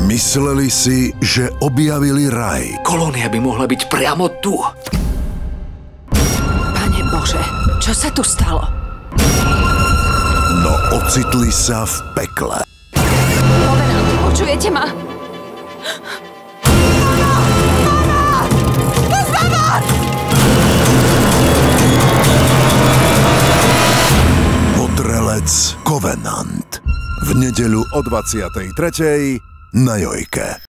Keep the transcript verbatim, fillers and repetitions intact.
Mysleli si, že objavili raj. Kolónia by mohla byť priamo tu. Pane Bože, čo sa tu stalo? No ocitli sa v pekle. Kovenant, počujete ma? Votrelec Kovenant. V nedeľu o dvadsiatej tretej na Jojke.